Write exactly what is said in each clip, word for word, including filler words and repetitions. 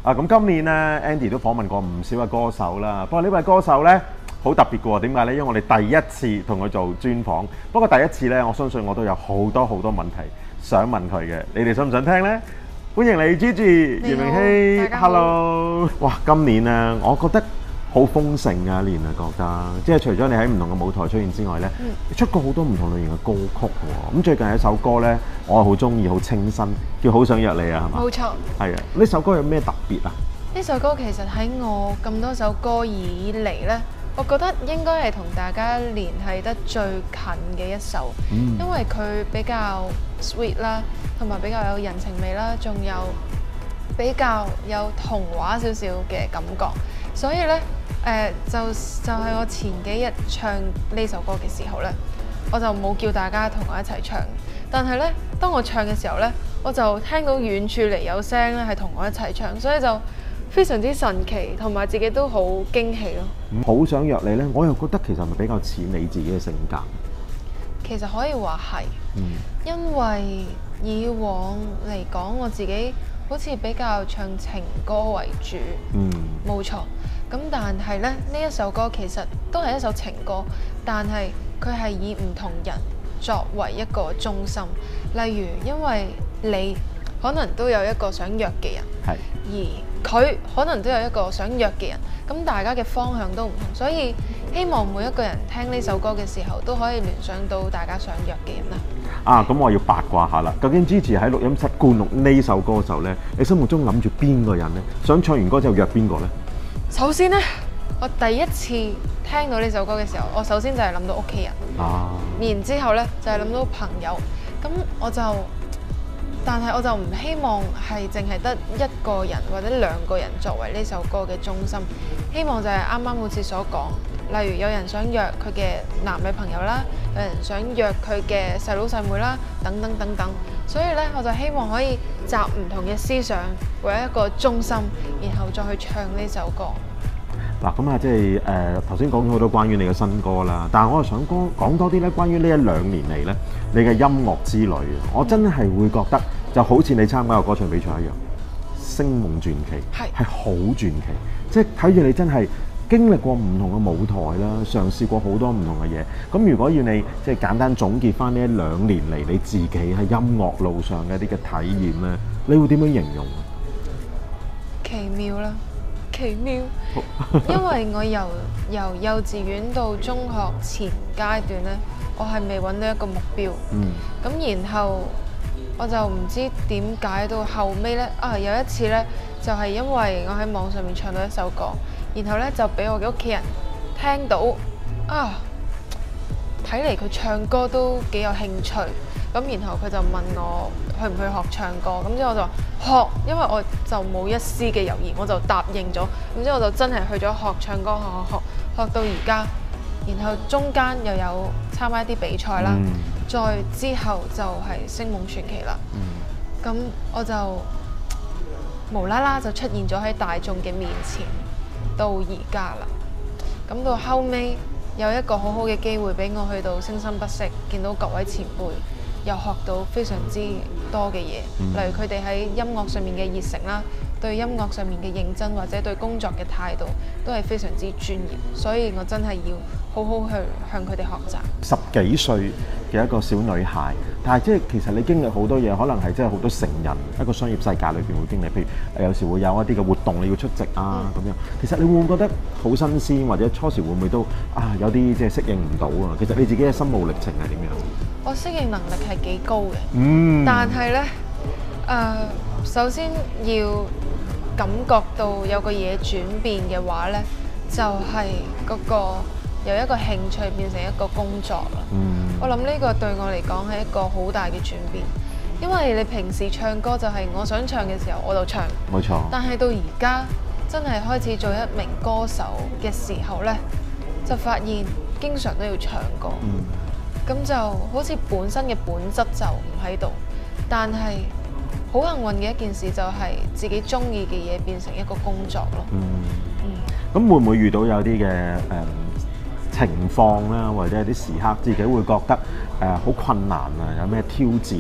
啊，咁今年咧 Andy 都訪問過唔少嘅歌手啦。不過呢位歌手咧好特別嘅喎，點解咧？因為我哋第一次同佢做專訪。不過第一次咧，我相信我都有好多好多問題想問佢嘅。你哋想唔想聽咧？歡迎你 Gigi 炎明熹 ，Hello！ 哇，今年咧，我覺得好豐盛嘅一年啊，覺得即係除咗你喺唔同嘅舞台出現之外咧，嗯、出過好多唔同類型嘅歌曲喎。咁最近有一首歌咧，我係好中意，好清新，叫《好想約你》啊，係嘛？ 冇錯。 係啊，呢首歌有咩特別啊？ 呢首歌其實喺我咁多首歌以嚟咧，我覺得應該係同大家聯繫得最近嘅一首，嗯、因為佢比較 sweet 啦，同埋比較有人情味啦，仲有比較有童話少少嘅感覺，所以咧。誒、呃、就就係、是、我前幾日唱呢首歌嘅時候呢，我就冇叫大家同我一齊唱。但係呢，當我唱嘅時候呢，我就聽到遠處嚟有聲咧，係同我一齊唱，所以就非常之神奇，同埋自己都好驚喜咯。 好想約你呢，我又覺得其實係咪比較似你自己嘅性格？ 其實可以話係，嗯、因為以往嚟講，我自己好似比較唱情歌為主，嗯，冇錯。咁但係咧，呢一首歌其實都係一首情歌，但係佢係以唔同人作為一個中心。例如，因為你可能都有一個想約嘅人，係，而佢可能都有一個想約嘅人，咁大家嘅方向都唔同，所以希望每一個人聽呢首歌嘅時候都可以聯想到大家想約嘅人啦。啊， 咁我要八卦下啦，究竟 Gigi 喺錄音室灌錄呢首歌嘅時候咧，你心目中諗住邊個人咧？想唱完歌之後約邊個咧？ 首先呢，我第一次聽到呢首歌嘅時候，我首先就係諗到屋企人，啊、然之後呢，就係、是、諗到朋友，咁我就，但係我就唔希望係淨係得一個人或者兩個人作為呢首歌嘅中心，希望就係啱啱好似所講，例如有人想約佢嘅男女朋友啦，有人想約佢嘅細佬細妹啦，等等等等，所以呢，我就希望可以集唔同嘅思想為一個中心，然後再去唱呢首歌。 嗱，咁啊，即係誒頭先講咗好多關於你嘅新歌啦，但係我係想講講多啲咧，關於呢一兩年嚟咧，你嘅音樂之旅，我真係會覺得就好似你參加個歌唱比賽一樣，聲夢傳奇，係係好傳奇，即係睇住你真係經歷過唔同嘅舞台啦，嘗試過好多唔同嘅嘢。咁如果要你即係簡單總結翻呢一兩年嚟你自己喺音樂路上嘅一啲嘅體驗咧，你會點樣形容？ 奇妙啦！奇妙，因為我由由幼稚園到中學前階段呢，我係未揾到一個目標。嗯。咁然後我就唔知點解到後尾呢，啊有一次呢，就係、是、因為我喺網上面唱到一首歌，然後呢就俾我嘅屋企人聽到，啊，睇嚟佢唱歌都幾有興趣。咁然後佢就問我去唔去學唱歌，咁之後我就話學，因為我就冇一絲嘅猶豫，我就答應咗。咁之後我就真係去咗學唱歌，學學學學到而家。然後中間又有參加一啲比賽啦，嗯、再之後就係聲夢傳奇啦。咁、嗯、我就無啦啦就出現咗喺大眾嘅面前，到而家啦。咁到後尾有一個好好嘅機會俾我去到聲生不息，見到各位前輩。又學到非常之多嘅嘢，嗯、例如佢哋喺音樂上面嘅熱誠啦，對音樂上面嘅認真或者對工作嘅態度都係非常之專業，所以我真係要好好去向佢哋學習。 十幾歲嘅一個小女孩，但係即係其實你經歷好多嘢，可能係真係好多成人一個商業世界裏邊會經歷，譬如有時會有一啲嘅活動你要出席啊咁、嗯、樣。其實你會唔會覺得好新鮮，或者初時會唔會都啊有啲即係適應唔到啊？其實你自己嘅心路歷程係點樣？ 我適應能力係幾高嘅， 嗯、但係呢，誒、呃，首先要感覺到有個嘢轉變嘅話呢，就係、是、嗰個由一個興趣變成一個工作啦。嗯、我諗呢個對我嚟講係一個好大嘅轉變，因為你平時唱歌就係我想唱嘅時候我就唱，冇錯。但係到而家真係開始做一名歌手嘅時候呢，就發現經常都要唱歌。嗯咁就好似本身嘅本質就唔喺度，但係好幸運嘅一件事就係自己中意嘅嘢變成一個工作咯。嗯嗯。咁、 嗯、會唔會遇到有啲嘅誒情況啦，或者有啲時刻自己會覺得誒好、呃、困難啊？有咩挑戰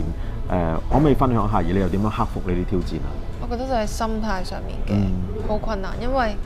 誒，可唔可以分享下而你又點樣克服呢啲挑戰啊？ 我覺得就係心態上面嘅好困難，因為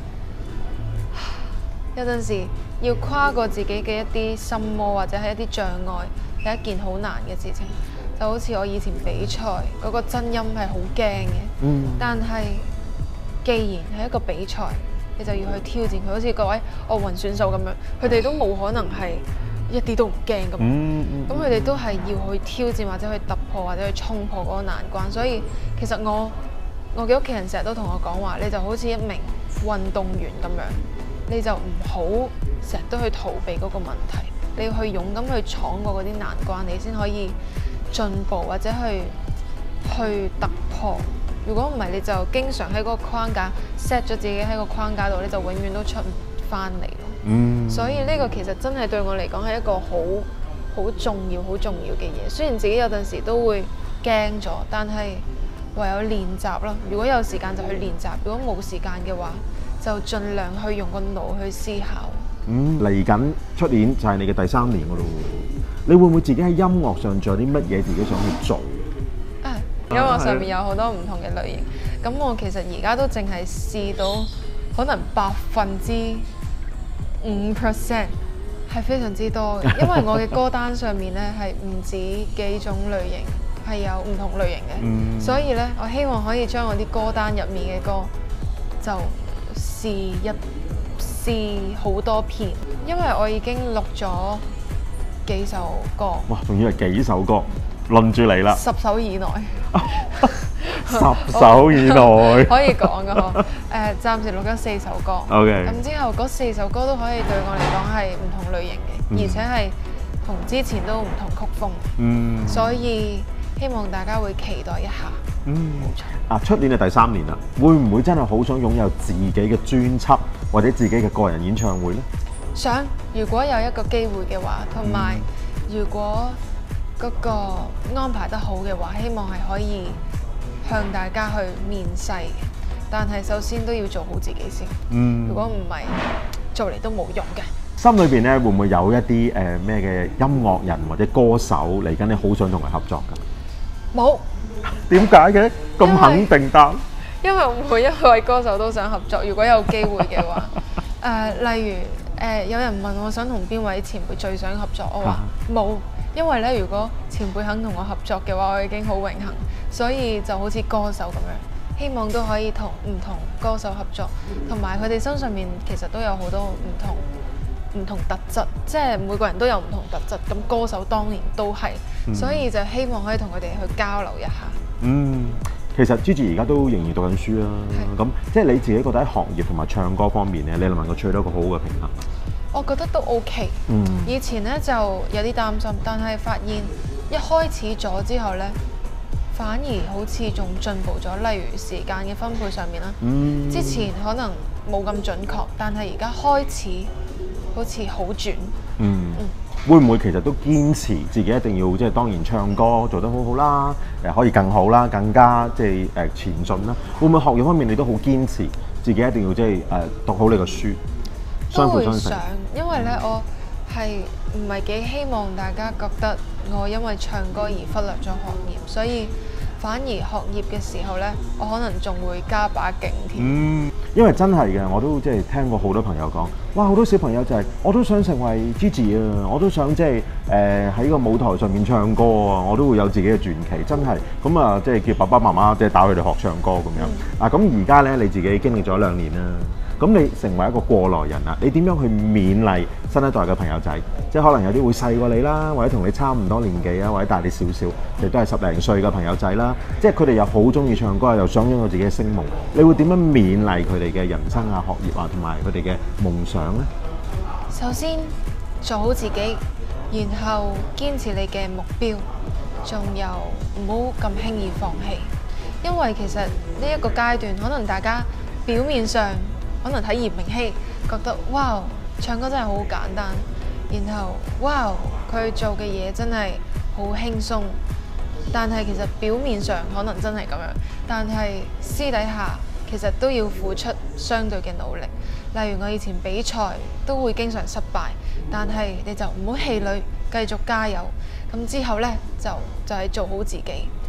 有陣時要跨過自己嘅一啲心魔或者係一啲障礙，係一件好難嘅事情。就好似我以前比賽嗰個真音係好驚嘅， 嗯、 但係既然係一個比賽，你就要去挑戰佢。好似各位奧運選手咁樣，佢哋都冇可能係一啲都唔驚咁。咁佢哋都係要去挑戰或者去突破或者去衝破嗰個難關。所以其實我我嘅屋企人成日都同我講話，你就好似一名運動員咁樣，你就唔好成日都去逃避嗰個問題，你要去勇敢去闖過嗰啲難關，你先可以進步或者去去突破。如果唔係，你就經常喺嗰個框架 set 咗自己喺個框架度，你就永遠都出唔翻嚟咯。嗯、所以呢個其實真係對我嚟講係一個好好重要、好重要嘅嘢。雖然自己有陣時都會驚咗，但係唯有練習咯。如果有時間就去練習，如果冇時間嘅話，就盡量去用個腦去思考。 嗯，嚟緊出年就係你嘅第三年噶咯。你會唔會自己喺音樂上仲有啲乜嘢自己想去做？ 啊，音樂上面有好多唔同嘅類型。咁我其實而家都淨係試到可能百分之五 percent 係非常之多嘅，因為我嘅歌單上面咧係唔止幾種類型，係有唔同類型嘅。嗯、所以咧，我希望可以將我啲歌單入面嘅歌就試一試好多遍，因為我已經錄咗幾首歌。哇！仲要係幾首歌，輪住嚟啦。十首以內。十首以內可以講噶嗬。誒，暫時錄咗四首歌。OK。咁之後嗰四首歌都可以對我嚟講係唔同類型嘅，嗯、而且係同之前都唔同曲風。嗯。所以希望大家會期待一下。嗯。冇錯。啊，出年係第三年啦，會唔會真係好想擁有自己嘅專輯或者自己嘅個人演唱會呢？想，如果有一個機會嘅話，同埋如果嗰個安排得好嘅話，希望係可以向大家去面世嘅。但係首先都要做好自己先。嗯。如果唔係，做嚟都冇用嘅。心裏邊咧會唔會有一啲誒咩嘅音樂人或者歌手嚟緊，你好想同佢合作㗎？冇。點解嘅？咁肯定答？因為每一位歌手都想合作，如果有機會嘅話。誒、呃，例如誒、呃，有人問我想同邊位前輩最想合作，我話冇，因為咧如果前輩肯同我合作嘅話，我已經好榮幸，所以就好似歌手咁樣，希望都可以同唔同歌手合作，同埋佢哋身上面其實都有好多唔同唔同特質，即係每個人都有唔同特質，咁歌手當然都係，嗯、所以就希望可以同佢哋去交流一下。嗯。其實 Gigi 而家都仍然讀緊書啦，咁即係你自己覺得喺行業同埋唱歌方面咧，你能唔能夠取得一個好好嘅平衡？我覺得都 OK。嗯。以前咧就有啲擔心，但係發現一開始咗之後咧，反而好似仲進步咗。例如時間嘅分配上面啦，嗯、之前可能冇咁準確，但係而家開始好似好轉。嗯。嗯。會唔會其實都堅持自己一定要即係當然唱歌做得好好啦，誒可以更好啦，更加即係誒前進啦？會唔會學業方面你都好堅持自己一定要即係誒讀好你個書？都會想，因為咧我係唔係幾希望大家覺得我因為唱歌而忽略咗學業，所以反而學業嘅時候咧，我可能仲會加把勁添。嗯，因為真係嘅，我都即係聽過好多朋友講，哇，好多小朋友就係、是、我都想成為 Gigi 啊，我都想即係誒喺個舞台上面唱歌啊，我都會有自己嘅傳奇，真係咁啊，即係叫爸爸媽媽即係帶佢哋學唱歌咁樣。嗯、啊，咁而家咧你自己經歷咗兩年啦。咁你成為一個過來人啦，你點樣去勉勵新一代嘅朋友仔？即係可能有啲會細過你啦，或者同你差唔多年紀啊，或者大你少少，亦都係十零歲嘅朋友仔啦。即係佢哋又好中意唱歌，又想擁有自己嘅聲夢。你會點樣勉勵佢哋嘅人生啊、學業啊，同埋佢哋嘅夢想呢？首先做好自己，然後堅持你嘅目標，仲有唔好咁輕易放棄。因為其實呢一個階段，可能大家表面上可能睇葉明熙覺得哇，唱歌真係好簡單，然後哇，佢做嘅嘢真係好輕鬆，但係其實表面上可能真係咁樣，但係私底下其實都要付出相對嘅努力。例如我以前比賽都會經常失敗，但係你就唔好氣餒，繼續加油。咁之後呢，就就係做好自己，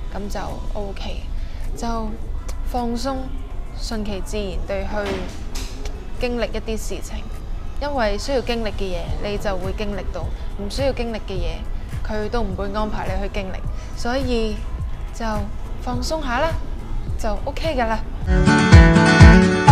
咁就 O K，就放鬆，順其自然地去經歷一啲事情，因為需要經歷嘅嘢你就會經歷到，唔需要經歷嘅嘢佢都唔會安排你去經歷，所以就放鬆下啦，就 O K 㗎啦。